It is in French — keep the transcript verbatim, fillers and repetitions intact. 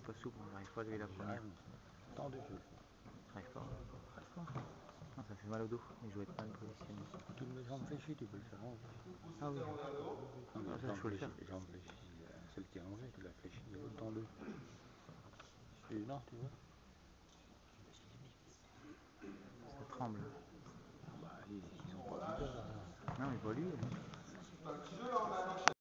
pas souple, j'arrive pas à lever la première. Tends deux peu. J'arrive pas. Non, ça fait mal au dos, mais je dois être mal positionné. Tu me jambes fléchies, tu peux le faire aussi. Ah oui. Non, mais Ah, ça, jambes je peux le fléchies, faire. jambes fléchies, celle qui est allongée, tu la fléchis, tends deux. Et non, tu vois. Ça tremble. Bah, ils, ils sont pas plus peur. Non, mais pas lui.